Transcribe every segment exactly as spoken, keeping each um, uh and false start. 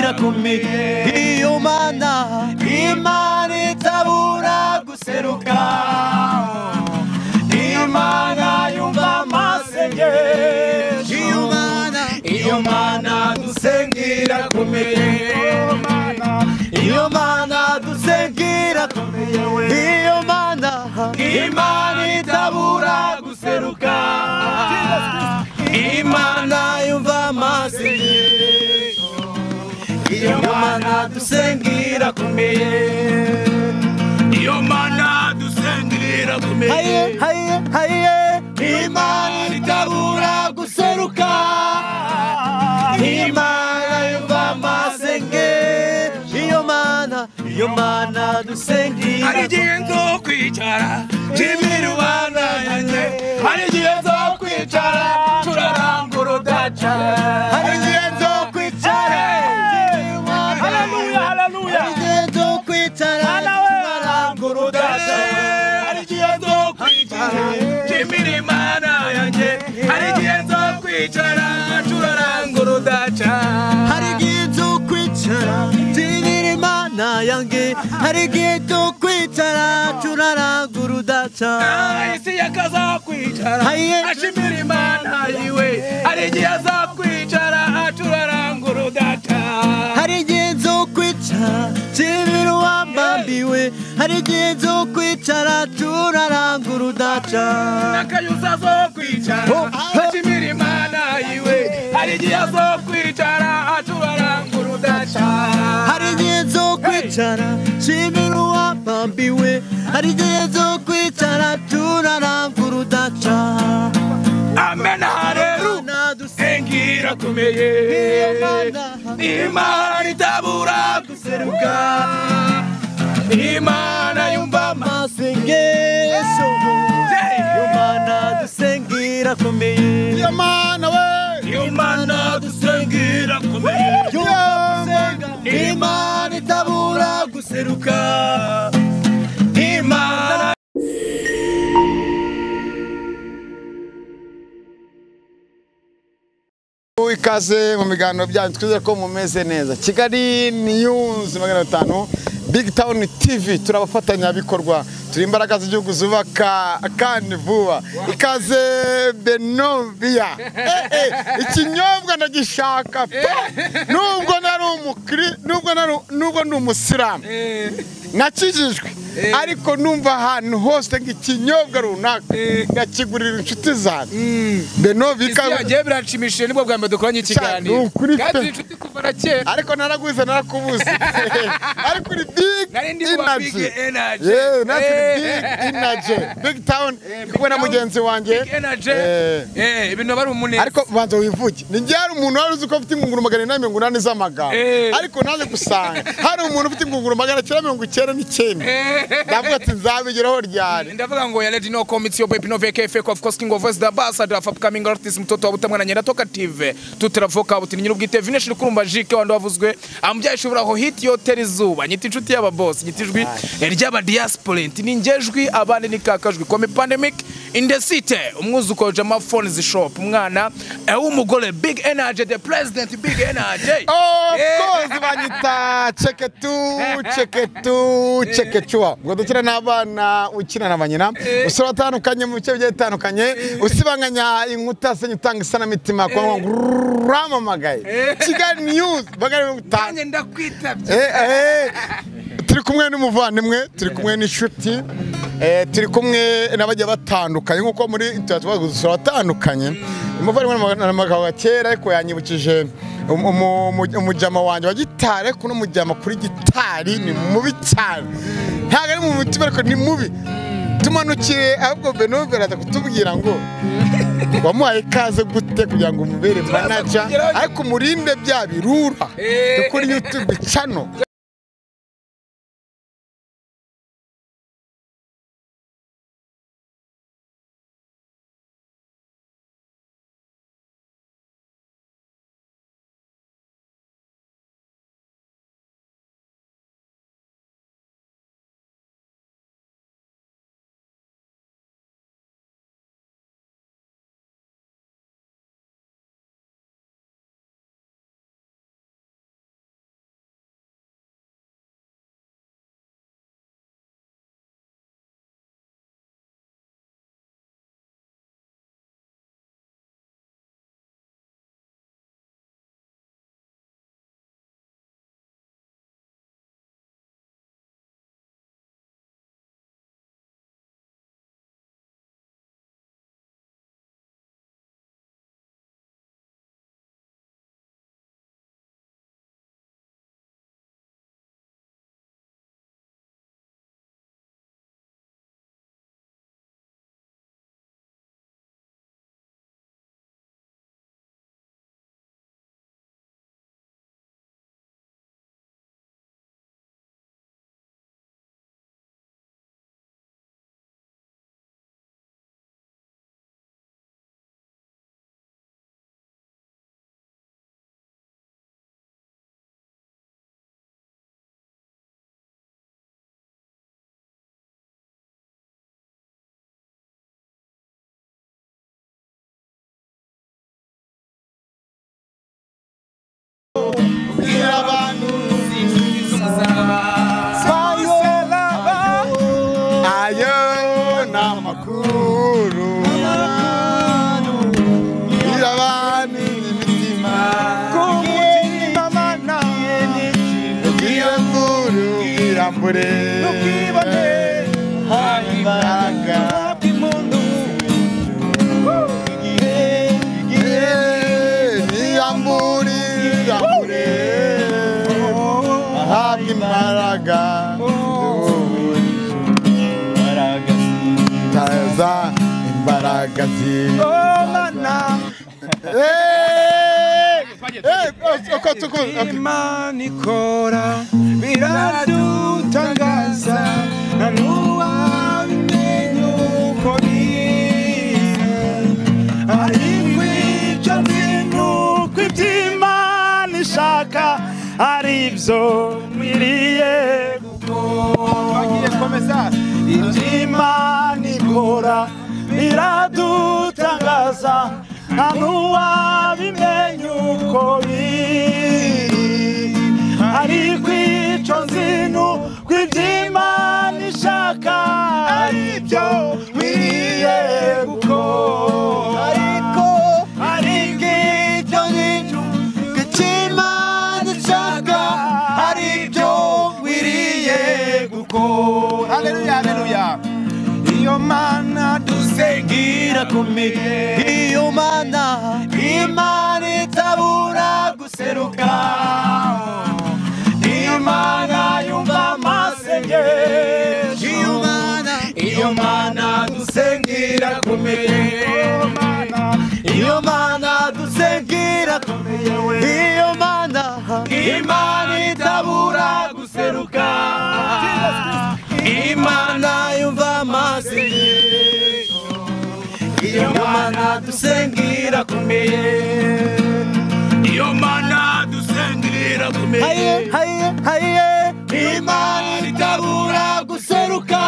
irakomeye iyo mana imana itabura guseruka Imana yumva amasengesho iyo mana iyo mana dusengira komeye iyo mana dusengira komeye iyo mana imana itabura guseruka Imana yumva amasengesho iyo mana dusengira komeye iyo mana dusengira komeye haye haye haye imana itabura guseruka imana yumva amasengesho iyo mana iyo mana dusengira hari igihe nzo kwicara nshimira yanjye hari igihe nzo kwicara turarangura udaca hari igihe nzo kwicara haleluya haleluya hari igihe nzo kwicara turarangura udaca hari igihe nzo kwicara nshimira imana yanjye hari igihe nzo kwicara turarangura udaca hari igihe nzo kwicara nshimira imana yanjye hari igihe nzo kwicara turarangura udaca isi yakaza kwicara ashimira imana yiwe hari igihe aza kwicara turarangura udaca hari igihe nzo kwicara nshimira uwambambiwe hari igihe nzo kwicara turarangura udaca nakayuza zo kwicara ashimira imana yiwe hari igihe azo kwicara turarangura udaca hari igihe nzo kwicara nshimira uwambambiwe hari igihe nzo kwicara turarangura udaca amen haleluya dusengira komeye imana itabura guseruka imana yumva amasengesho iyo mana dusengira komeye iyo mana we iyo mana dusengira komeye imana itabura guseruka imana ikaze mu miganiro byanyu twizere ko mumeze neza Kigali News magana atanu Big Town T V turabafatanya bikorwa turi imbaraga z'igihugu zubaka kandi vuba ikaze Benovia eh eh ikinyobwa ndagishaka nubwo nari umukri nubwo nari nubwo ndi umusiramu nakijijwe ariko numva ahantu hose ng'ikinyobwa runaka ngakigurira inshuti zanjye Benovia yagiye birashimishije nibwo bwa mbere dukoranye ikiganiro kandi inshuti kuva na kera ariko naraguze narakubuze ariko uri big energy yeah nati big energy Big Town kubona mugenzi wanjye eh ibintu bari umuneza ariko banza wivuge ni ryari umuntu wari uzi ko afite ingunguru magana inani mirongo inani z'amagambo ariko naje gusanga hari umuntu ufite ingunguru magana cyenda mirongo icyenda n'icyenda ndavuga ati nzabigeraho ryari ndavuga ngo ya Lady No Comment yo Baby No V K F of course King of Voice the ambassador of upcoming artist mtoto wa butamwana nyina toka T V tutravoka butini nyine ubwite Vinesh kurumba Jike wandi wavuzwe amubyaye shobora ho hit yo terizuba nyiti inshuti y'aba boss nyitijwi ry'aba diaspora ni ngejwi abandi ni kakajwi kome pandemic in the city umwuzuko Jama Phones shop umwana w'umugore Big Energy the president Big Energy of course banyita cheketu cheketu chekechua ngo dukira n'abana ukina n'abanyina usura atandukanye mu bice bitandukanye usibanganya inkuta se nyutanga isana mitima kwa ramamagaye Kigali News bagari gutanga ndakwitabye eh eh turi kumwe n'umuvandimwe turi kumwe n'inshuti eh turi kumwe n'abajya batandukanye nkuko muri tuba usura atandukanye umuvandimwe n'amagabo kera ariko yanyibukije umujama wanje wa gitare kuno mujama kuri gitari ni mubi cyane ntago ari mu mutima ariko ni mubi tumanukire ahubwo Benovia araza kutubwira ngo wamuhaye ikaze gute kugira ngo umubere manager ariko murinde bya birura kuri YouTube channel we n'ubwibone haba imbaraga bw'impundu igihe igihe niyambure niyambure haba imbaraga taza imbaraga z'Imana Imana ikora biradutangaza na n'uwabimenya uko biri ariko icyo bintu kw'iby'Imana ishaka aribyo mwiriye gukora iby'Imana ikora biradutangaza nta n'uwabimenya uko biri ariko icyo nzinu kw'iby'Imana ishaka aribyo wiriye gukora ariko ariko icyo nzinu kw'iby'Imana ishaka aribyo wiriye gukora. Haleluya, haleluya. Iyo Mana dusengira komeye, iyo Mana Imana itabura guseruka, iyo Mana yumva amasengesho, iyo Mana iyo Mana dusengira komeye, iyo Mana dusengira komeye, iyo Mana Imana itabura guseruka, Imana yumva amasengesho, iyo Mana dusengira komeye, iyo Mana dusengira komeye, haye haye haye Imana itabura guseruka,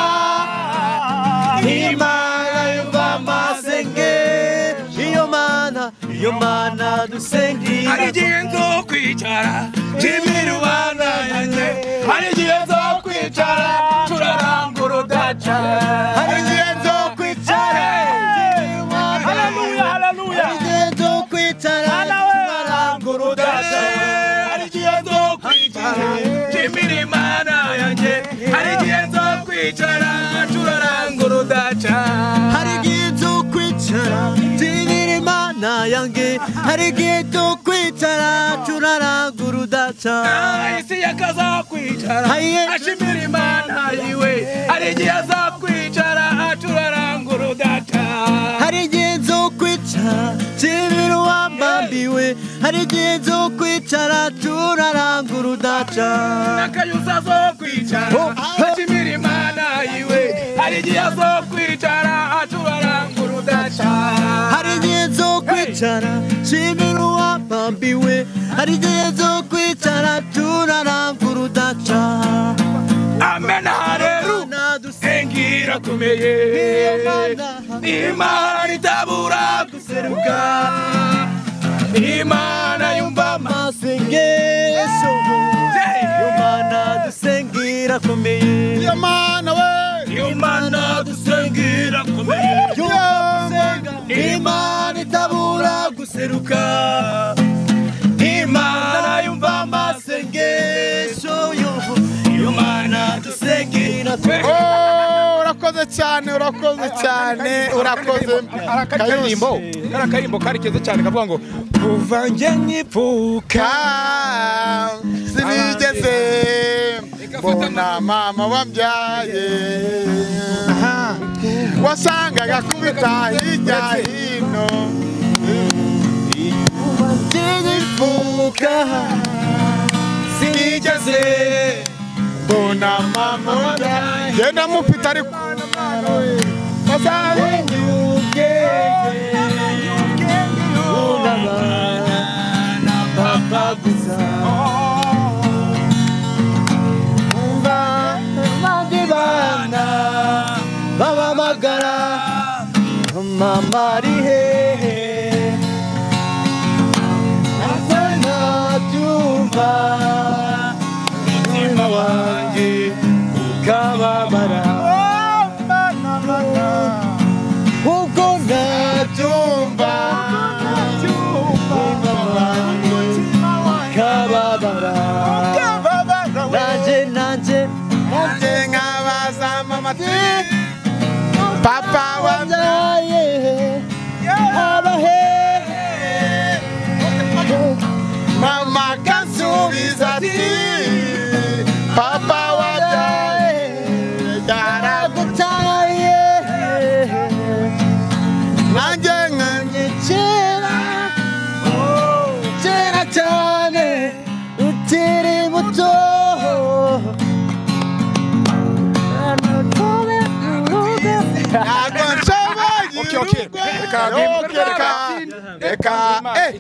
Imana yumva amasengesho, iyo Mana iyo Mana dusengira. Hari igihe nzo kwicara nshimira Imana yanjye, hari igihe nzo kwicara turarangura udaca, hari igihe nzo kwicara haleluya haleluya, hari igihe nzo kwicara turarangura udaca, hari igihe nzo kwicara nshimira Imana yanjye, hari igihe nzo kwicara turarangura udaca, hari igihe nzo kwicara nshimira Imana yanjye, hari igihe nzo kwicara turarangura udaca, isi yakaza kwicara ashimira Imana yiwe, hari igihe aza kwicara turarangura udaca, hari igihe nzo kwicara nshimira uwambambiwe, hari igihe nzo kwicara turarangura udaca, nakayuza zo kwicara ashimira Imana yiwe, hari igihe azo kwicara turarangura udaca, hari igihe nzo kwicara nshimira uwambambiwe, hari igihe nzo kwicara turarangura udaca. Amen, haleluya, dusengira komeye, Imana itabura guseruka, Imana yumva amasengesho, iyo Mana dusengira komeye, iyo Mana we, iyo Mana dusengira komeye, Imana itabura guseruka, Imana yumva amasengesho, iyo Mana dusengira komeye. urakoze cyane urakoze cyane urakoze. Karimbo kara karimbo karikeze cyane kavuga ngo kuva nge nkivuka sinigeze mbona mama wambyaye, wasangaga kubita hirya hino, nkivuka sinigeze mbona mama wambyaye, genda mufite ariko Masale nyuke na papa gusa, umva mandibana baba magara mama ari hehe, nasana tumba mutima wanjye ukababara, uko natumba kababara, nanje nanje nanje ati papa wabyaye mama kansubiza ati papa wabyaye yaragutaye nanjye nkanyekera kera cyane ukiri muto Okay, okay. Reka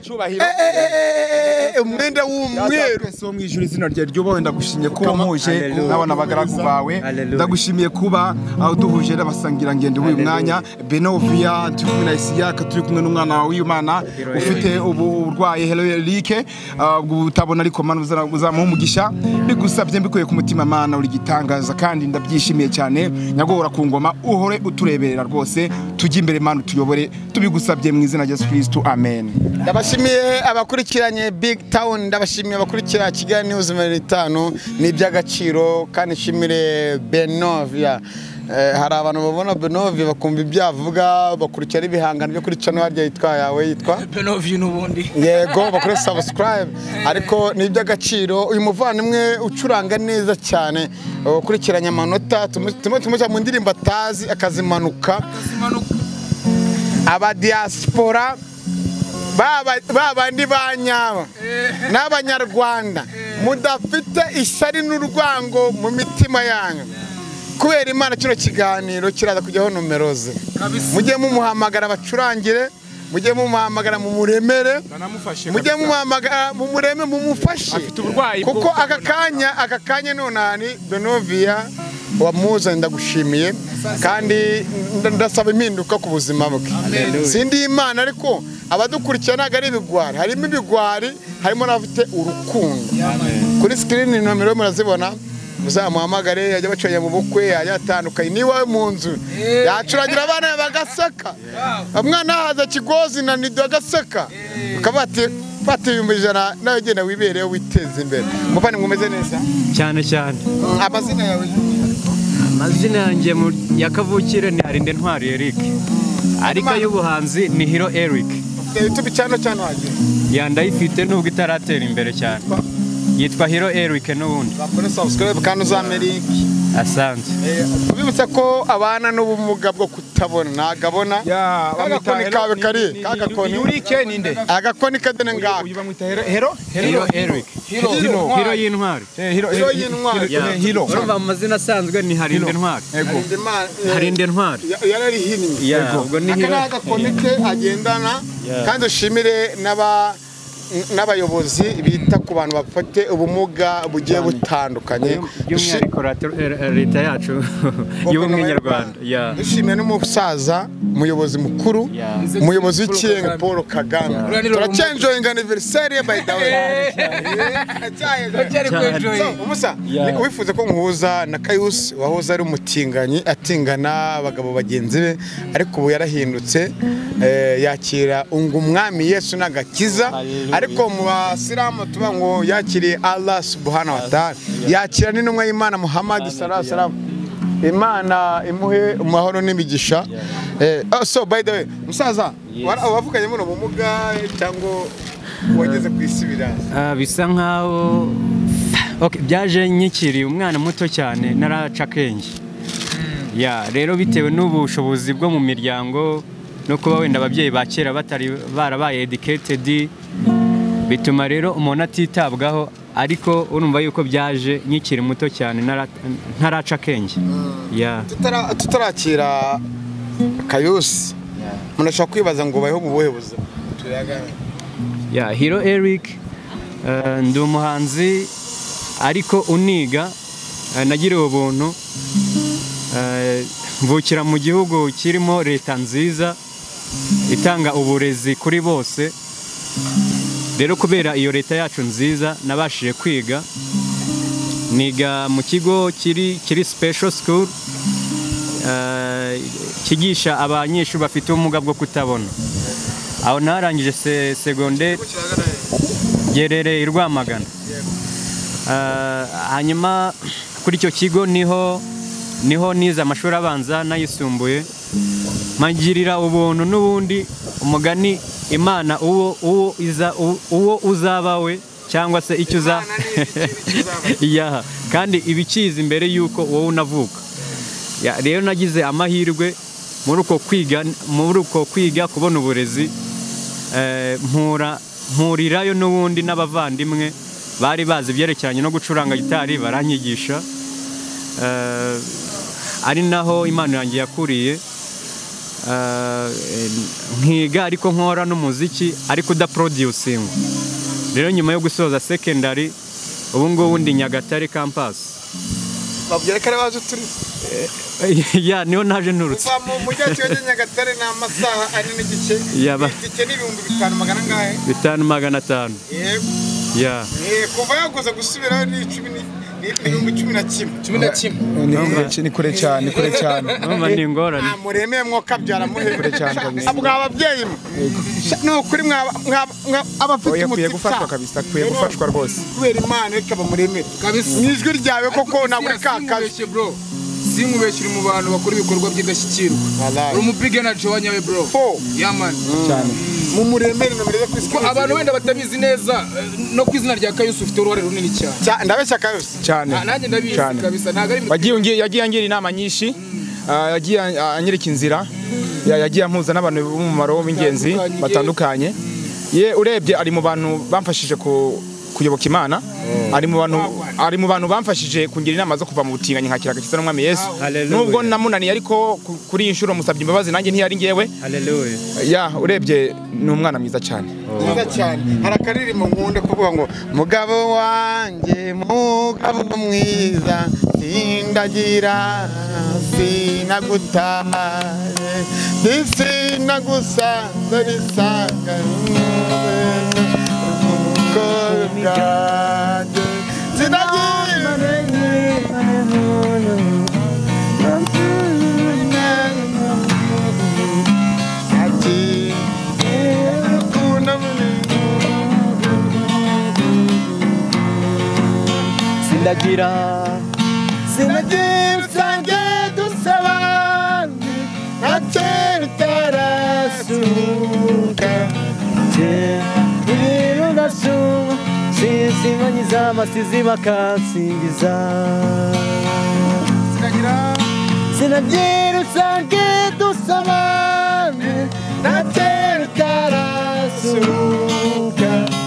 umwenda w'umweru so mwijuru izina rye ryubaho ndagushimiye kuba mpuje n'abana bagaragu bawe ndagushimiye kuba aho duhuje n'abasangira ngende w'uyu mwanya Benovia turi kumwe na Isiyaka turi kumwe n'umwana wawe w'Imana ufite uburwayi Hello Eric utabona ariko mana uzamuha umugisha bigusabye mbikuye ku mutima mana uri gitangaza kandi ndabyishimiye cyane nyagora ku ngoma uhore utureberera rwose tujye imbere mana tuyobore tubigusabye mu izina rya Yesu Kristo amen. Ndabashimiye abakurikiranye Big Town ndabashimiye abakurikira Kigali News mirongo itanu ni by'agaciro kandi shimire Benovia hari abantu babona Benovia bakumva ibyavuga bakurikira ibihangano byo kuri channel yaryo yitwa yawe yitwa Benovia n'ubundi yego bakore subscribe ariko ni by'agaciro uyu muvandimwe ucuranga neza cyane ukurikiranya amanota tumwe tumwe mu ndirimbo atazi akazimanuka aba diaspora baba babandi banyaba n'abanyarwanda mudafite isari n'urwango mu mitima yanyu kubera Imana kino kiganiro kiraza kujyaho numero ze mujye mumuhamagara bacurangire mujye mumuhamagara mu muremere mujye mumuhamagara mu mureme mumufashe kuko aka kanya aka kanya nonani Benovia wamuza ndagushimiye kandi ndasaba impinduka ku buzima bwe sindi Imana ariko abadukurikirana ari ibigwari harimo ibigwari harimo n'abafite urukundo kuri screen nomero murazibona muzamuhamagare yajya bacanye mu bukwe yatandukanye ni wawe mu nzu yacurangira abana bagasaka umwana haza kigozi na nido agasaka ukabati fata ibihumbi ijana nawe genda wibereho witeze imbere muvane mwumeze neza cyane cyane amazina yawe amazina yanjye yakavukire ni Harinde Ntwari Eric ariko y'ubuhanzi ni Hero Eric YouTube channel cyane waje yandayifite nubwo itaratera imbere cyane yitwa Hero Eric n'ubundi bakore subscribe kandi uz'America asante tubibutsa ko abana n'ubumuga bwo kutabona nagabona ya agakoni kawe kari kagakoni Yurike ninde agakoni kadene ngaka uyu bamwita Hero Hero Eric Hero y'intwari Hero y'intwari Hero urumva amazina asanzwe ni Harinde Ntwari Harinde Ntwari yarari hini ubwo ni Hero agakoni ke agendana kandi ushimire n'aba n'abayobozi bita ku bantu bafite ubumuga bugiye butandukanye by'umwihariko leta yacu y'ubumwe nyarwanda dushimiye n'umusaza umuyobozi mukuru umuyobozi w'ikirenga Paul Kagame turacenjoyinga anniversary by the way umusa wifuza ko nkuhuza na Kayusi wahoze ari umutinganyi atingana abagabo bagenzi be ariko ubu yarahindutse yakira ungu umwami Yesu n'agakiza ariko mu basilamu tuba ngo yakiriye Allah subhanahu wa ta'ala yakira n'intumwa y'Imana Muhammad sallallahu alaihi wasallam Imana imuhe umahoro n'imigisha eh so by the way musaza wavuganye muno bumuga cyangwa wageze kwisibira bisa nkaho okay byaje nyikiri umwana muto cyane naraca kenge ya rero bitewe n'ubushobozi bwo mu miryango no kuba wenda ababyeyi bakera batari barabaye educated bituma rero umuntu atitabwaho ariko urumva yuko byaje nyikiri muto cyane ntaraca kenge ya tutarakira Kayusi munashaka kwibaza ngo bayeho mu buhe buzima ya Hero Eric ndi umuhanzi ariko uniga nagiriwe ubuntu mvukira mu gihugu kirimo leta nziza itanga uburezi kuri bose rero kubera iyo leta yacu nziza nabashije kwiga niga mu kigo kiri kiri special school kigisha abanyeshuri bafite ubumuga bwo kutabona aho narangije secondaire gerere i Rwamagana hanyuma kuri icyo kigo niho niho nize amashuri abanza n'ayisumbuye magirira ubuntu n'ubundi umugani Imana uwo uwo iza uwo uzabawe cyangwa se icyo uza ya kandi ibikiza imbere yuko wowe unavuka ya rero nagize amahirwe muri uko kwiga muri uko kwiga kubona uburezi eh mpura mpurirayo n'ubundi n'abavandimwe bari bazi ibyerekeranye no gucuranga gitari baranyigisha eh ari naho Imana yanjye yakuriye nkiga ariko nkora n'umuziki ariko da producing rero nyuma yo gusoza secondary ubu ngubu ndi Nyagatare campus babwire kare baje turi ya niho naje nturutse mu mujyi wa Nyagatare n'amasaha ari n'igice itike n'ibihumbi bitanu magana ngahe bitanu magana atanu yego ya eh kuva yaguza gusubirayo ni cumi n'ibihumbi cumi na kimwe cumi na kimwe ni kure cyane kure cyane numva ni ingorane muremeye mwo kabyara muhere cyane kabisa abwa ababyeyi no kuri mwa abafite umutima gufashwa kabisa kwiye gufashwa rwose kubera Imana ikaba muremere kabisa nijwi ryawe koko naburi kakaje bro simubeshyira mu bantu bakora ibikorwa by'idashyikirwa uri umupige na Joe nyawe bro yaman cyane mu muremere no mereze kwisi abantu wenda batabizi neza no kwizina rya Kayusu ufite uruhare runini cyane ndabeshya Kayusu cyane nanjye ndabizi kabisa ntago ari wagiye yagiye angira inama nyinshi yagiye anyereka inzira yagiye ampuza n'abantu b'umumaro w'ingenzi batandukanye ye urebye ari mu bantu bamfashije ku kuyoboka Imana ari mu bantu ari mu bantu bamfashije kungira inama zo kuva mu butinganyi nkakira gakiza n'umwami Yesu nubwo namunaniye ariko kuri inshuro musabye imbabazi nanjye ntiyari ngewe haleluya ya urebye ni umwana mwiza cyane mwiza cyane harakaririmbo nkunde kuvuga ngo mugabo wanjye mugabo mwiza sindagira sinagutaye nisinagusanze risanga God, Sinagira Sinagira sange dusabane Natera tarasuka Iriru nasunga Sinsimanyiza amasizi bakansingiza Sinagira Sinagira sange dusabane Natera tarasuka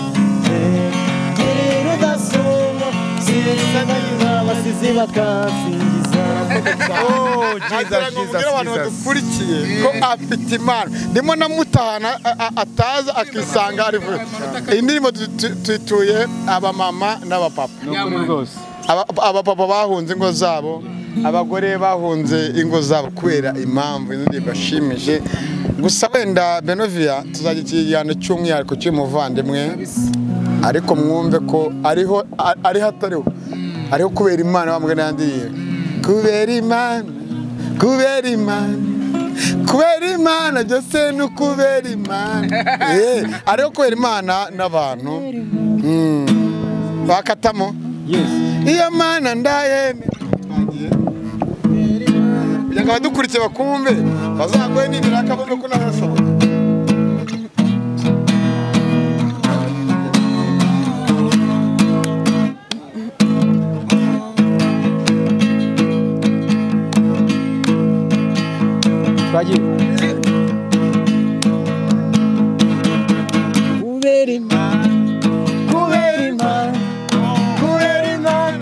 Iriru nasunga Sinsimanyiza amasizi bakansingiza Oh, Jesus, Jesus, badukurikiye ko afite Imana ndimo namutahana ataza akisanga ari vuba indirimbo tutuye aba mama n'aba papa aba papa bahunze ingo zabo abagore bahunze ingo zabo kubera impamvu indirimbo bashimije gusa wenda Benovia tuzagikijyana cy'umwihariko cy'umuvandimwe ariko mwumve ko ariho ari hatariho ariho kubera Imana bamugana yandiye kubera Imana kubera Imana kubera Imana byose no kubera Imana eh ariho kubera Imana n'abantu mm bakatamo yes iyo Mana ndayeme byanga badukurikiye bakumve bazagwe nini rakabone ko narashoboye twagiye kubera Imana kubera Imana kubera Imana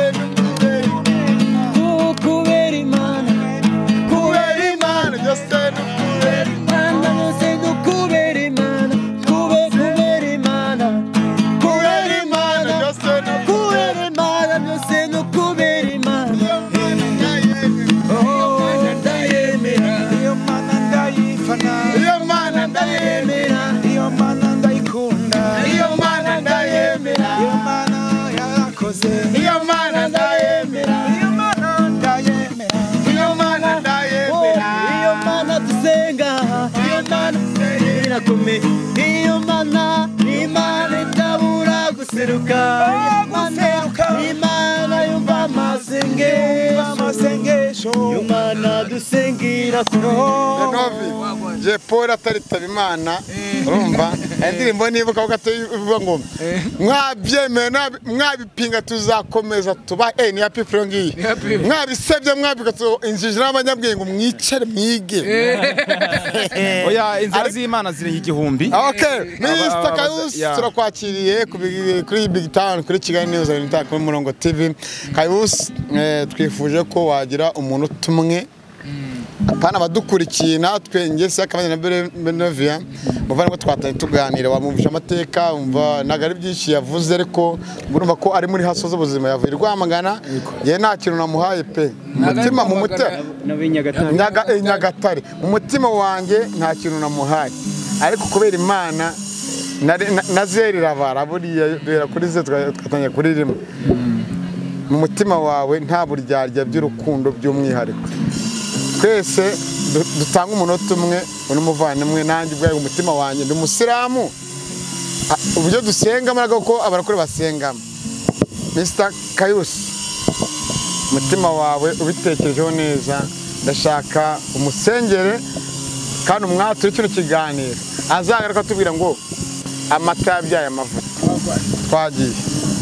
kubera Imana kubera Imana byose no kubera Imana byose no kubera Imana kubera Imana kubera Imana byose no kubera Imana byose no kubera Imana Oh, ndayemera iyo Mana Imana dusengira Benovi je Paul ataritaba Imana urumva indirimbo nibuka gato ivuga ngo mwabyemeye mwabipinga tuzakomeza tuba eh ni happy from ngiyi mwabisebye mwabika injiji n'abanyabwenge ngo mwicare mwige oya inzira z'Imana ziri igihumbi. Okay Mister Kayus turakwakiriye kuri Big Town kuri Kigali News and kuri Murongo T V. Kayus twifuje ko wagira umuntu tumwe apana badukurikiye natwe ngese akabanye na Benovia muvana ko twatanye tuganira wamumvisha amateka umva nagari byinshi yavuze ariko urumva ko ari muri hasozo ubuzima yavuye rwamagana ye nta kintu namuhaye pe umutima mu mutima n'abinyagatare Nyagatare mu mutima wanjye nta kintu namuhaye ariko kubera Imana nazerira bara buriya bera kuri ze twatanye kuri rimwe mu mutima wawe nta buryarya by'urukundo by'umwihariko twese dutanga umunota umwe n'umuvandimwe nanjye ubwaye umutima wanjye ndi umusiramu uburyo dusenga maraga ko abarakore basengamo Mister Kayus umutima wawe ubitekerejeho neza ndashaka umusengere kandi umwature kino kiganiro azagaruka tubwira ngo amata yabyaye amavuta twagiye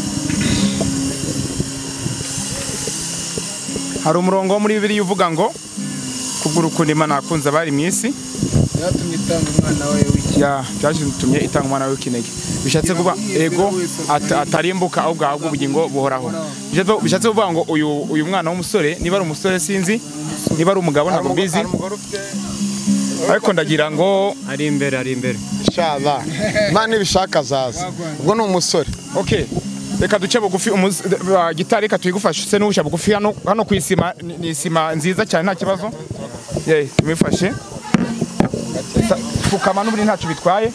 hari umurongo wo muri Bibiliya uvuga ngo kugurukundo Imana akunze abari mu isi yatumye itanga umwana wawe w'iki ya yatumye itanga umwana wawe w'ikinege bishatse kuba ego atarimbuka ahubwo ahubwo ubugingo buhoraho bishatse kuvuga ngo uyu uyu mwana w'umusore niba ari umusore sinzi niba ari umugabo ntabwo mbizi ariko ndagira ngo ari imbere ari imbere inshallah Imana ibishaka zaza ubwo ni umusore okay reka duce bugufi gitari reka tuyigufashe se n'ubusha bugufi hano hano kwisima ni isima nziza cyane nta kibazo ye tumifashe fukama n'uburi ntacyo bitwaye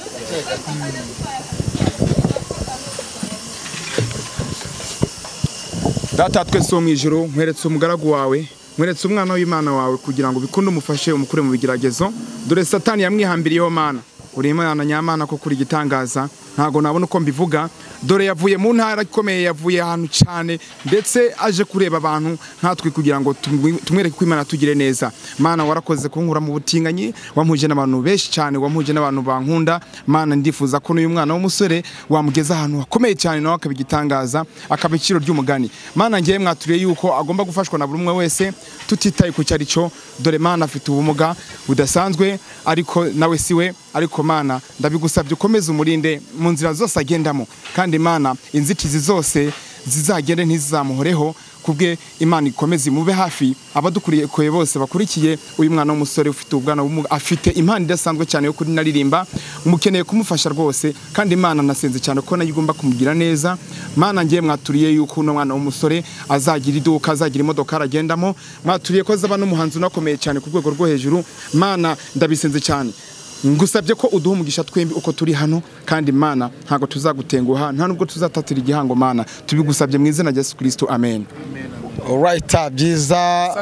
data twese wo mu ijuru nkweretse umugaragu wawe nkweretse umwana w'Imana wawe kugira ngo bikunde umufashe umukure mu bigeragezo dore Satani yamwihambiriyeho Mana uri Imana nyamana ko kuri gitangaza ntago nabona uko mbivuga dore yavuye mu ntara ikomeye yavuye ahantu cyane ndetse aje kureba abantu nkatwe kugira ngo tumwereke ko Imana tugire neza Mana warakoze kunkura mu butinganyi wampuje n'abantu benshi cyane wampuje n'abantu bankunda Mana ndifuza ko n'uyu mwana w'umusore wamugeza ahantu hakomeye cyane nawe akabigitangaza akabiciro ry'umugani Mana ngiye mwaturiye yuko agomba gufashwa na buri umwe wese tutitaye ku cyari cyo dore Mana afite ubumuga budasanzwe ariko nawe siwe ariko Mana ndabigusabye ukomeze umurinde mu nzira zose agendamo kandi Imana inzitizi zose zizagende ntizizamuhoreho kubwe Imana ikomeze mube hafi abadukuriye koye bose bakurikiye uyu mwana w'umusore ufite ubwana afite impano idasanzwe cyane yo kuri naririmba umukeneye kumufasha rwose kandi Imana nasenze cyane ko nayo igomba kumugira neza Mana ngiye mwaturiye yuko uno mwana w'umusore azagira iduka azagira imodoka aragendamo mwaturiye ko azaba n'umuhanzi unakomeye cyane ku rwego rwo hejuru Mana ndabisenze cyane ngusabye ko uduha umugisha twembi uko turi hano kandi Mana ntago tuzagutenguha nta nubwo tuzatatira igihango Mana tubigusabye mu izina rya Yesu Kristo amen. Alright byiza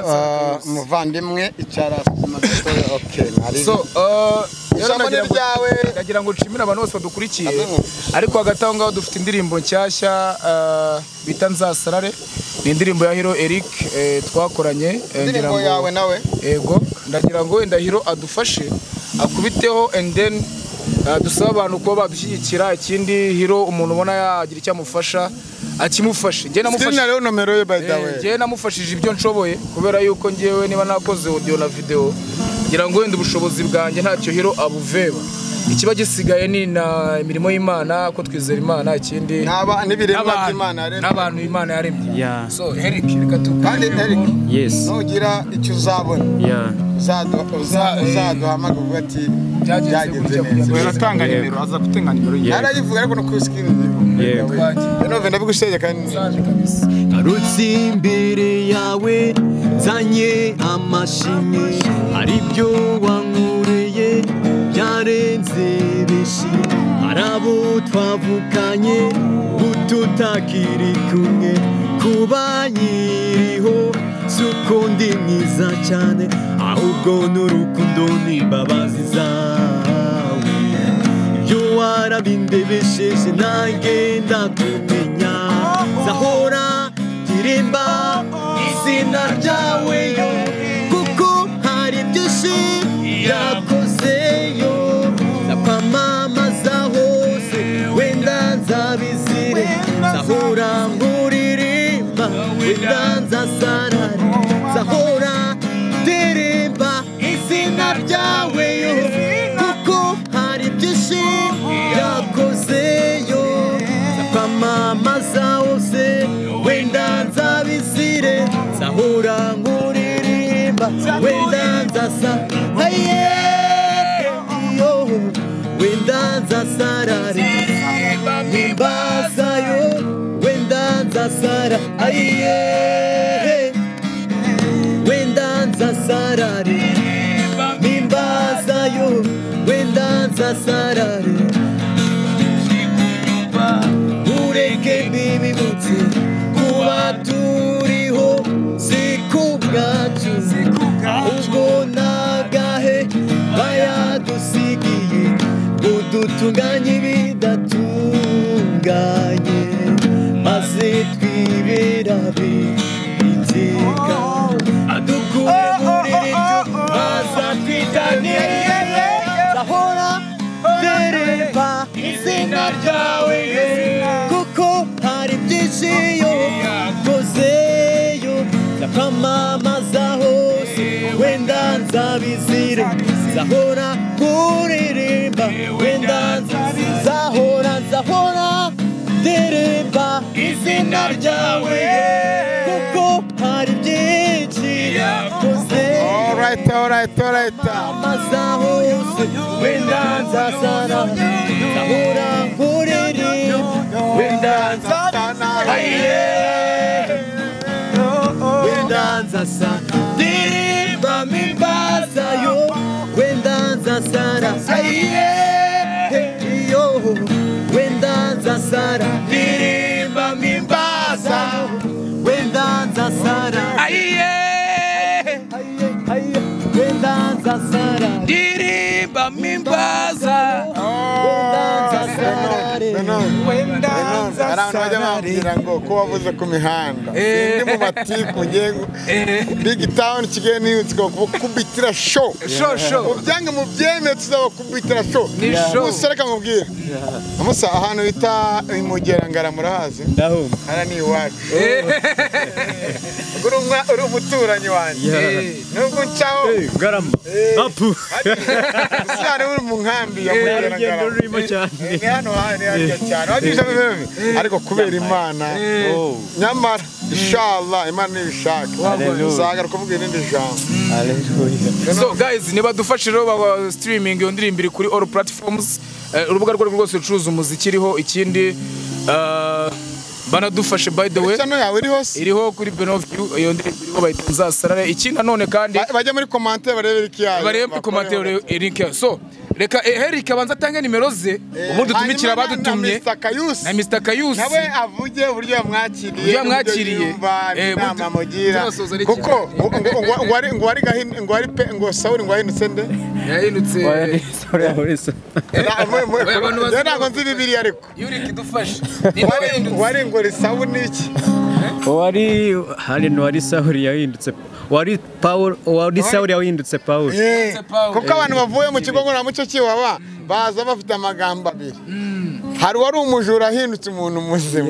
muvandimwe icara okay nari so uh Ijambo ryawe ndagira ngo nshimire abantu bose badukurikiye ariko hagati aho ngaho dufite indirimbo nshyashya bita Nzasarare ni indirimbo ya Hero Eric twakoranye ngira ngo yawe nawe yego ndagira ngo wenda Hero adufashe akubiteho and then dusaba abantu ko badushyigikira ikindi Hero umuntu ubona yagira icyo amufasha akimufashe ngiye namufashe rero nomero ye by the way ngiye namufashije ibyo nshoboye kubera yuko ngiyewe niba nakoze audio na video ngira ngo wenda ubushobozi bwanjye ntacyo Hero abuveba ikiba gisigaye ni na imirimo y'Imana ko twizera Imana ikindi naba nibiremwa by'Imana rero n'abantu Imana yaremye yeah so Eric reka tukandi Eric yes nugira icyo uzabona yeah uzaduhamagara uvuga ati byagenze neza weratanga nimero aza gutenga nimero ye arayivuga ariko no kwiskin yego nove ndabigusheye kandi kabisa Garutse imbere yawe nzanye amashimwe hari ibyo wankoreye byarenze benshi hari abo twavukanye ututakiri kumwe kuba nyiriho suko ndi mwiza cyane ahubwo n'urukundo n'imbabazi zawe ibyo warabindebesheje nanjye ndakumenya zahora ndirimba izina ryawe wenda nzasa aye yo wenda nzasarare nimbazayo wenda nzasara aye wenda nzasarare nimbazayo wenda nzasarare ureke bibibutse kuba turiho sikubwacu ubwo nagahe bayadusigiye udutunganye ibidatunganye maze twiberabe iteka adukure muri ryo maze twitanire zahora dereva izina ryawe kuko hari byinshi yo kozeyo ndakwamamaza hose wenda nzabizire zahora kuririmba wenda nzahora nzahora dereva izina ryawe kuko hari byinshi yakoze Alright, alright, alright. amaza hose wenda nzasara zahora kuririmba wenda nzasara wenda nzasara dirimba mimbazayo wenda nzasara yo wenda nzasara dirimba mimbazayo wenda nzasara wenda nzasara ndirimba mimbaza Hari abantu bajya bambwira ngo ko wavuze ku mihanda ndi mu matiku ngiye big town Kigali News ngo kubitira show Show, show. ubyange mu byeme tuzabakubitira show Ni show. gusa reka mubwire amusa ahantu bita imugera ngara murahazi ndahumva hara ni iwacu uri umwa- uri umuturanyi wanjye nubwo ncaho garama apu usana uri mu nkambi ya mugera urugendo ngara rurimo cyane ni hano hano hano cyane wagisha bibebe ariko kubera imana Oh. nyamara inshallah imana nibishaka Hallelujah. uzaga kuvuga irindi jambo Hallelujah. so guys niba dufashe rero ba streaming iyo ndirimbo iri kuri all platforms eh, urubuga rwo rwose rucuruza umuziki iriho ikindi eh, banadufashe by the way channel yawe iri hose iriho kuri Benoview iyo ndirimbo iriho bayita nzasarare ikindi nanone kandi Ba- bajya muri commentaire barebera iki yayo barebe muri commentaire link so reka eh, Eric abanza atange nimero ze ubundi dutumikira abadutumye na Kayusi na Mister Kayusi nawe avuge uburyo yamwakiriye Uburyo yamwakiriye. yumva Eh, inama buryo- mugira tuzasoza ari kuko ngo- ngo- ngo- ngo wari ngo wari gahin ngo wari pe ngo Sauli ngo wahindutse nde yahindutse Sorry, sorry, sorry. Na- mu- mu- Oya, abantu bazi- Njye ntabwo nzi Bibiliya ariko Yurik dufashe ni nawe Wari- yahindutse wari ngo Sauli ni iki wari hari wari Sawuli yahindutse wari Paul wari Sawuli yahindutse Paul Eh, Paul. kuko abantu bavuye mu kigo ngororamuco cy'iwaba baza bafite amagambo abiri hari wari umujura ahindutse umuntu muzima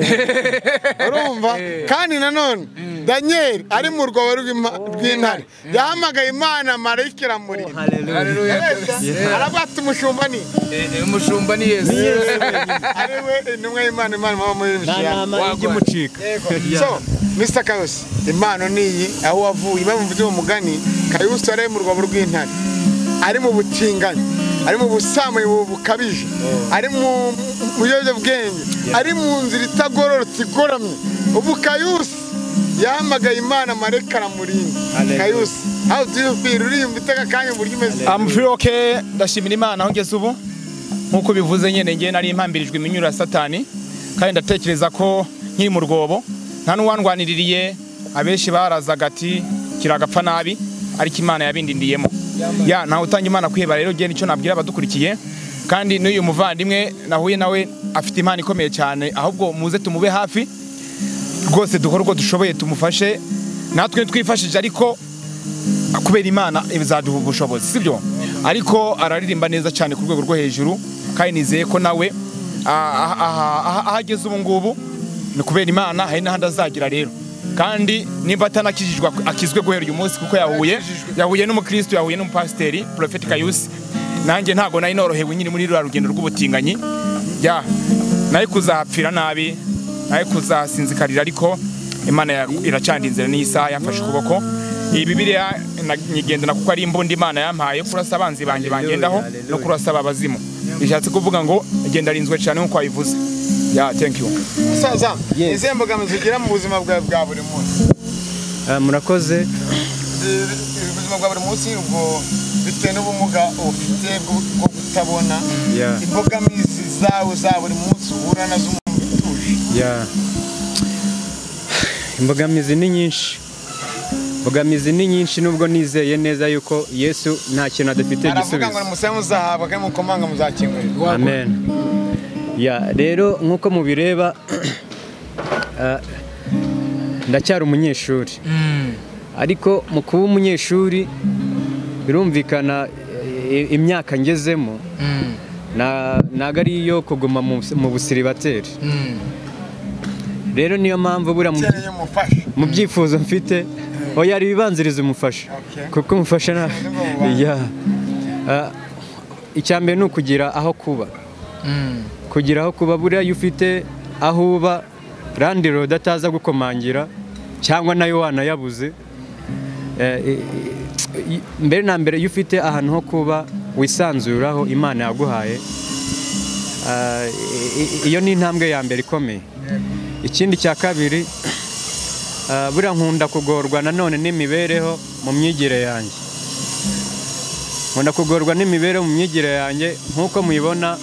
urumva kandi nanone Daniel ari mu rwobo rw'ima- rw'intare yahamagaye Imana marayika iramurira Hallelujah arabwata umushumba ni Eh, umushumba ni Yesu ari we intumwa y'Imana Imana mama muri nta Rushiya nama igimucika so Mister Kayusi impano niyi aho wavuye bavuze mu mugani Kayusi ari mu rwobo rw'intare ari mu butinganyi ari mu busambanyi bukabije ari mu biyobyabwenge ari mu nzira itagororotse igoramye ubu Kayusi yahamagaye Imana marayika aramurinda Kayusi how do you feel uririmba iteka kanya uburyo umeze I'm feel okay ndashimira Imana aho ngeze ubu nkuko bivuze nyene ngiye nari impambirijwe iminyura ya Satani kandi ndatekereza ko nkiri mu rwobo nta n'uwandwaniririye abenshi barazaga ati kiragapfa nabi ariko Imana yabindindiyemo ya ntawe utanga Imana kwiheba rero giye nicyo nabwira abadukurikiye kandi n'uyu muvandimwe nahuye nawe afite impano ikomeye cyane ahubwo muze tumube hafi rwose dukora uko dushoboye tumufashe natwe twifashije ariko kubera Imana izaduha ubushobozi sibyo ariko araririmba neza cyane ku rwego rwo hejuru kandi nizeye ko nawe ahageze ubu ngubu ni kubera Imana hari n'ahandi azagira rero kandi nimba atanakijijwe akizwe guhera uyu munsi kuko yahuye yahuye n'umukristo yahuye n'umupasiteri Prophet Kayusi nanjye ntago nari norohewe nyine muri rwa rugendo rw'ubutinganyi ya naye kuzahapfira nabi naye kuzasinzikarira ariko Imana iracandinzira n'isaha yafashe ukuboko iyi Bibiliya nyigendana kuko ari imbunda Imana yampaye kurasa abanzi banjye bangendaho no kurasa abazimu bishatse kuvuga ngo genda rinzwe cyane nkuko wabivuze. Yeah, thank you. Saza, izihe mbogamizi ugira mu buzima bwawe bwa buri munsi? Murakoze. Ubuzima bwa buri munsi ubwo bitewe n'ubumuga ufite bwo kutabona, imbogamizi zawe za buri munsi uhura nazo mu bituje. Yeah. Imbogamizi ni nyinshi. Imbogamizi ni nyinshi nubwo nizeye neza yuko Yesu nta kintu adafite gisubizo. Aravuga ngo musemu zahabwa kandi mukomanga muzakingurira. Amen. Ya rero nkuko mubireba ndacyari umunyeshuri. Ariko mu kuba umunyeshuri birumvikana imyaka ngezemo na naga ariyo kuguma mu busiribateri. Rero niyo mpamvu bura mu byifuzo mfite oya ari bibanziriza umufasha kuko umufasha na ya icyambere no kugira aho kuba kugira aho kuba buriya ufite aho uba randiro dataza gukomangira cyangwa nayo wanayabuze mbere na mbere ufite ahantu ho kuba wisanzuraho Imana yaguhaye iyo ni intambwe ya mbere ikomeye. Ikindi cya kabiri buriya nkunda kugorwa nanone n'imibereho mu myigire yanjye nkunda kugorwa n'imibereho mu myigire yanjye nk'uko muyibona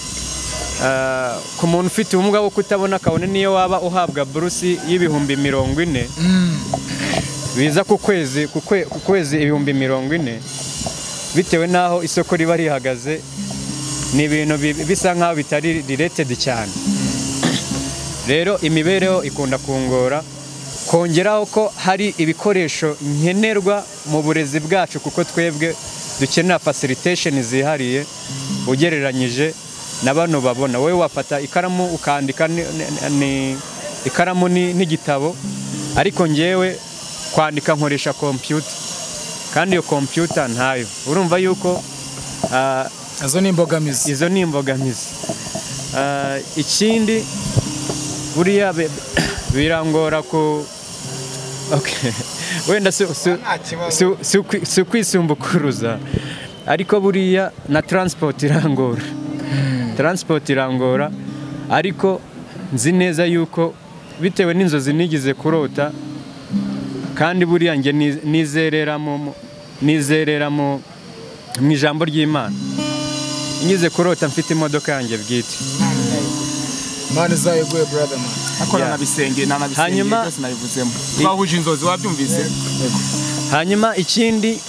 ku muntu ufite ubumuga bwo kutabona kabone niyo waba uhabwa burusi y'ibihumbi mirongo ine biza ku kwezi ku kwezi ibihumbi mirongo ine bitewe n'aho isoko riba rihagaze ni ibintu bisa nk'aho bitari related cyane. Rero imibereho ikunda kungora kongeraho ko hari ibikoresho nkenerwa mu burezi bwacu kuko twebwe dukenera facilitation zihariye ugereranyije na bano babona. Wowe wafata ikaramu ukandika ni ikaramu n'igitabo ariko ngewe kwandika nkoresha computer kandi iyo computer ntayo. Urumva yuko izo ni imbogamizi izo ni imbogamizi. Ikindi buriya birangora ko okay wenda si kwisumbukuruza ariko buriya na transport irangora transport irangora ariko nzi neza yuko bitewe n'inzozi nigize kurota kandi buriya nge nizereramo nizereramo mu ijambo ry'Imana ngize kurota mfite imodoka yanjye bwite. Mane zaye gwe brother man. Akora nabisenge nanabisenge hanyuma byose nabivuzemo. Twahuje inzozi wabyumvise. Hanyuma ikindi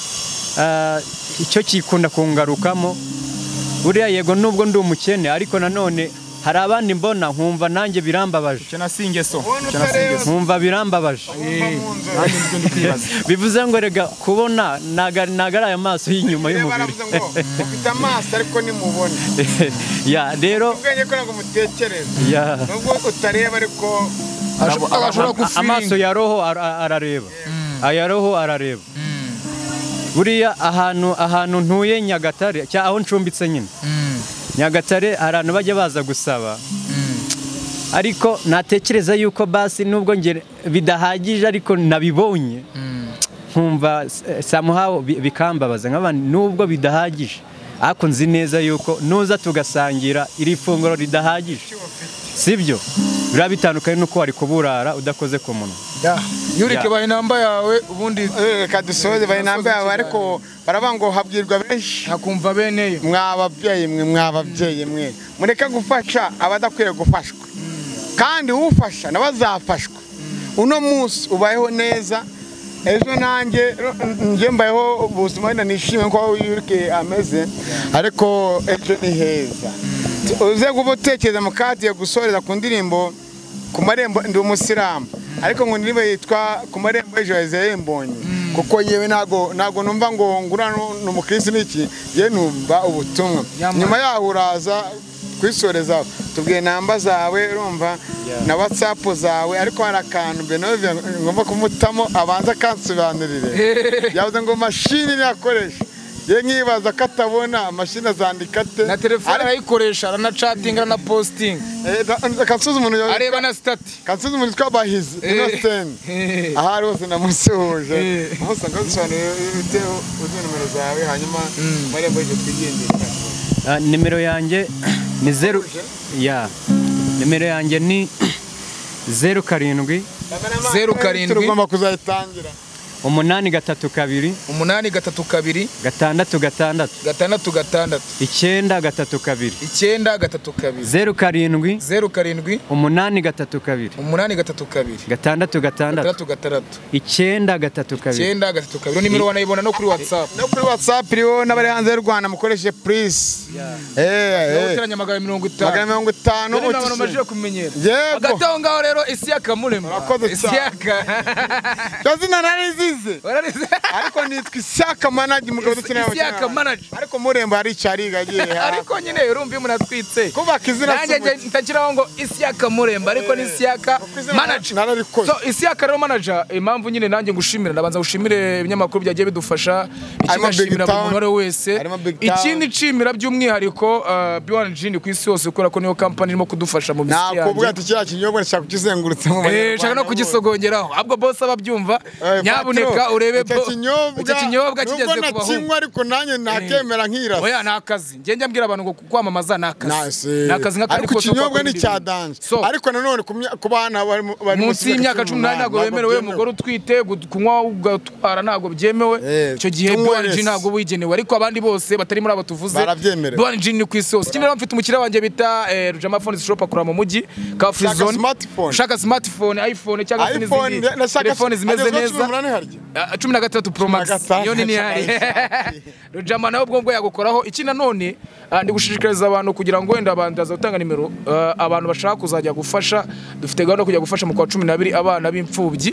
icyo kikunda kungarukamo buriya yego nubwo ndi umukene ariko nanone hari abandi mbona nkumva nanjye birambabaje. Cyo nasinge so. Nkumva birambabaje. Bivuze ngo rega kubona nagara aya maso y'inyuma y'umubiri. Ufite amaso ariko ni mubona. Ya rero ubwenge ko ngo mutekereza. Ya. Nubwo utareba ariko amaso ya roho arareba. Aya roho arareba. Buriya ahantu ahantu ntuye Nyagatare cya aho ncumbitse nyine. Nyagatare arantu bajya baza gusaba ariko natekereza yuko basi nubwo nge bidahagije ariko nabibonye nkumva somehow bikambabaza nk'abandi nubwo bidahagije ariko nzi neza yuko nuza tugasangira iri funguro ridahagije sibyo bira bitandukanye nuko wari kuburara udakoze ku munwa. Yurike baye namba yawe ubundi kadusoze baye namba yawe ariko barabango habwirwa benshi hakumva beneyo mwababyeyi mwe mwababyeyi mwe mureka gufasha abadakwiriye gufashwa kandi ufasha nabazafashwa. Uno munsi ubayeho neza ejo nanjye nje mbayeho ubuzima nishimye ko Yurike ameze ariko ejo ni heza. Uze gubotekereza mukadiye gusoreza ku ndirimbo ku marembo ndi umusiramu ariko ngo ndirimbo yitwa ku marembo ejo yazembonye kuko yewe nago nago numva ngo ngura n'umukristo niki ye numva ubutumwa nyuma yaho uraza kwisoreza tubwiye namba zawe urumva na WhatsApp zawe ariko harakantu Benovia ngomba kumutamo abanza kansobanurire yavuze ngo machine yakoresha ye nkibaza katabona mashine zandika te na telefone arayikoresha aranacatinga na posting eh kansuza umuntu areba na stat kansuza umuntu twabahize innocent aha rose namusoje umusanga bisobanura bite uzi nimero zawe hanyuma marembo je twigendera nimero yanjye ni zero ya nimero yanjye ni zero karindwi zero karindwi tugomba kuzayitangira umunani gatatu kabiri umunani gatatu kabiri gatandatu gatandatu gatandatu gatandatu icyenda gatatu kabiri icyenda gatatu kabiri zero karindwi zero karindwi umunani gatatu kabiri umunani gatatu kabiri gatandatu gatandatu gatandatu gatandatu icyenda gatatu kabiri icyenda gatatu kabiri nimero wanayibona no kuri WhatsApp no kuri WhatsApp iriho n'abari hanze y'u Rwanda mukoreshe please eh eh uteranya magana mirongo itanu magana mirongo itanu uti bamaje kumenyera yego agataho ngaho rero Isiaka Muremba Isiaka Jazina narizize wararize ariko nitwa Isiaka manager mugabo dukeneye Isiaka manager ariko Muremba ari cyariga giye ariko nyine urumva imuna twitse kuba kizina nanjye ntakiraho ngo Isiaka Muremba ariko ni Isiaka manager so Isiaka rero manager impamvu nyine nanjye ngushimira ndabanza gushimire ibinyamakuru byagiye bidufasha ikigashimira umuntu wese ikindi cimira by'umwihariko B one Gin ku isi yose ukora ko niyo company irimo kudufasha mu bisi yanjye nakubwa ati cya kinyobwa nshaka kukizengurutsa mu eh nshaka no kugisogongeraho ahubwo boss ababyumva nyabuneka urebe icyo kinyobwa kigeze kubaho kinywa ariko nanjye nakemera nkirasa oya nakazi nge njya mbwira abantu ngo kwamamaza nakazi nakazi nka ariko kinyobwa ni cya danje ariko nanone ku bana bari munsi y'imyaka cumi n'umunani ntabwo bemerewe umugore utwite kunywa ugatwara ntabwo byemewe icyo gihe B one Gin ntabwo wigenewe ariko abandi bose batari muri abo tuvuze B one Gin ni ku isi yose. Ikindi rero mfite umukiriya wanjye bita Rujama Phones shop akora mu mujyi ka Free Zone shaka smartphone iPhone cyangwa se n'izindi telefone zimeze neza cumi na gatatu Pro Max iyo nini hari Rujama nawe ubwo ngo yagukoraho. Iki nanone ndi gushishikariza abantu kugira ngo wenda abandaza gutanga nimero abantu bashaka kuzajya gufasha dufite gahunda kujya gufasha mu kwa cumi n'abiri abana b'imfubyi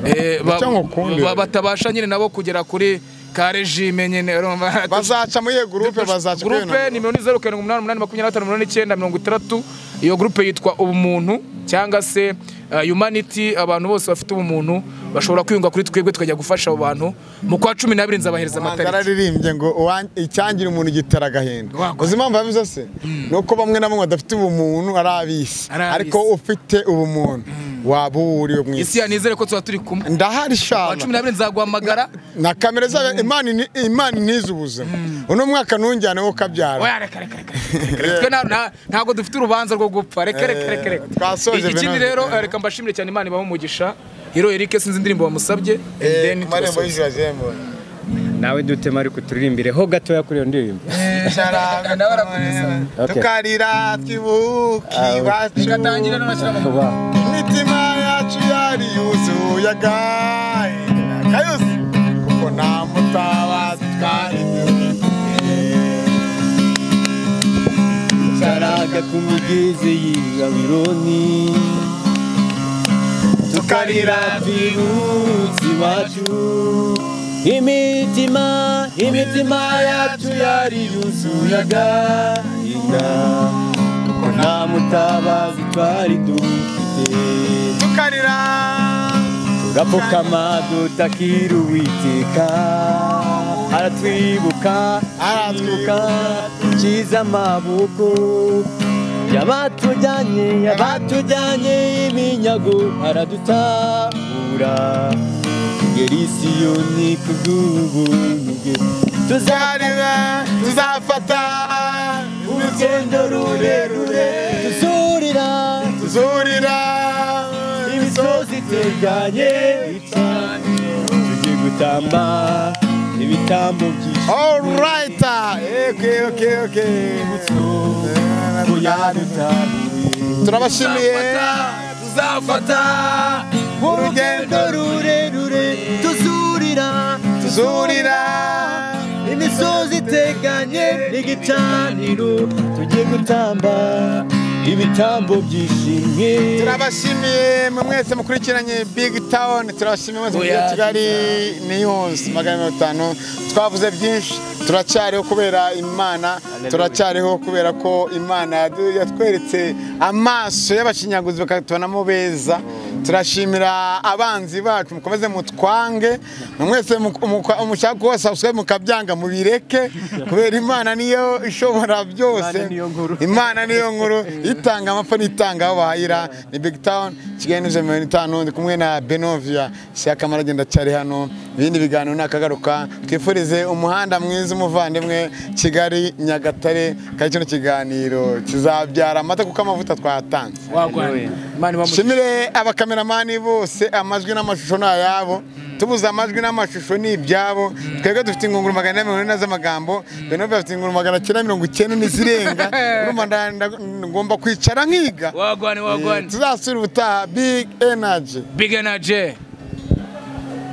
batabasha nyine nabo kugera kuri ka regime nyene bazaca muri groupe bazaca groupe nimero ni zero karindwi umunani umunani makumyabiri na gatanu mirongo icyenda mirongo itandatu. Iyo groupe yitwa ubumuntu cyangwa se humanity. Abantu bose bafite ubumuntu bashobora kwiyunga kuri twebwe tukajya gufasha abo bantu mu kwa cumi n'abiri nzabahereza amatariki. Nararirimbye ngo icyangira umuntu gitara gahenda uzi impamvu yabize se nuko bamwe na bamwe badafite ubumuntu arabisi ariko ufite ubumuntu waba uriyo mwisi isi yanizere ko tuba turi kumwe ndahari shama cumi n'abiri nzaguhamagara na kamera za Imana Imana nizubuza uno mwaka nunjyane wo kabyara oya reka reka reka ntago dufite urubanza rwo gupfa reka reka reka twasoje ikindi rero reka mbashimire cyane Imana ibaho umugisha Hero Eric sinzi indirimbo bamusabye then marembo y'ijazembo nawe dutema ariko turirimbire ho gatoya kuri iyo ndirimbo sharaga ndabara tukarira twibuki bacu gatangira no nashyira imitima yacu yari yuzuye agaye kayusi kuko nta mutabazi twari sharaga ku migezi y'Ibironi tukarira twibuki bacu imitima imitima yacu yari yuzuye agahinda kuko nta mutabazi twari dufite tukarira tugapfukama dutakira Uwiteka aratwibuka aratwibuka dukiza amaboko yabatujyanye yabatujyanye iminyago aradutabura Gerisiyoni kubw'ubuntu bwe tuzarira tuzafata urugendo rurerure tuzurira tuzurira imisozi iteganye tugiye gutamba ibitambo byinshi alright okay okay okay turabashimiye tuzafata urugendo rurerure tuzurira tuzurira imisozi iteganye n'igicaniro tugiye gutamba ibitambo byishimye turabashimiye mwese mukurikiranye Big Town turabashimiye mwese muri Kigali ni yose magana mirongo itanu twavuze byinshi turacyariho kubera Imana turacyariho kubera ko Imana yatweretse amaso y'abashinyaguzi bakatubonamo beza turashimira abanzi bacu mukomeze mutwange mwese umushaka ko subscribe mukabyanga mubireke kubera Imana niyo ishobora byose Imana niyo nkuru itanga amapfa nitanga aho bahira ni Big Town Kigali mirongo itanu ndi kumwe na Benovia Shyaka maragenda cyari hano ibindi biganiro nakagaruka twifurize umuhanda mwiza umuvandimwe Kigali Nyagatare kandi kino kiganiro kizabyara amata kuko amavuta twatanze shimire abakameramani bose amajwi n'amashusho n'ayabo tubuza amajwi n'amashusho ni ibyabo twebwe dufite ingunguru magana ane mirongo ine z'amagambo Benovia afite ingunguru magana cyenda mirongo icyenda n'izirenga urumva ngomba kwicara nkiga wagwane wagwane tuzasura ubutaha Big Energy Big Energy